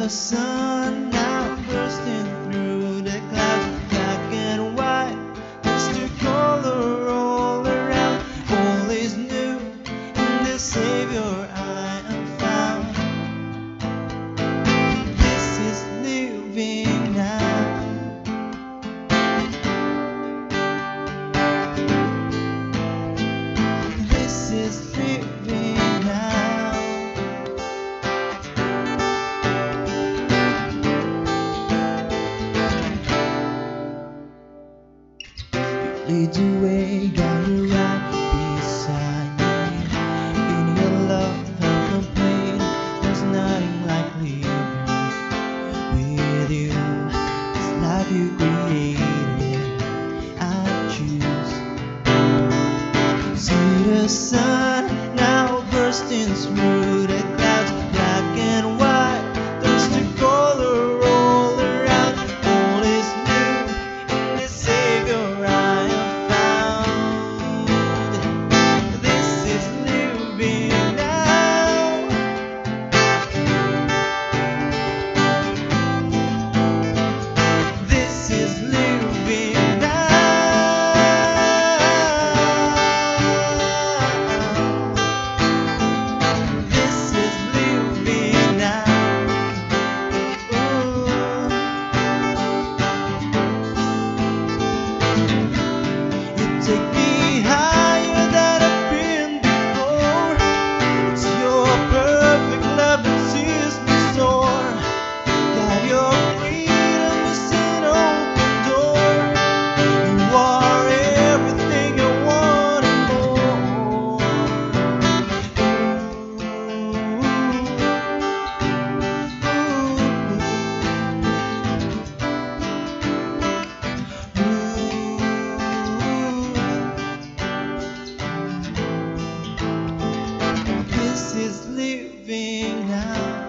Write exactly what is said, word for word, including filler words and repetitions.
the sun now bursting through the clouds, black and white, just to color all around. All is new in the Savior I am found. This is living now. This is living now. Lead the way, guide me right beside me. In your love, help complete. There's nothing like living with you. This life you created, I choose. See the sun now bursting through the clouds, black and white, there's the color all around. All is new in the Savior I am found. This is living now. This is living now. This is living now. Ooh. You take me higher than I've been before. It's your perfect love that sees me soar. Got your freedom is an open door. You are everything I want and more. This is living now.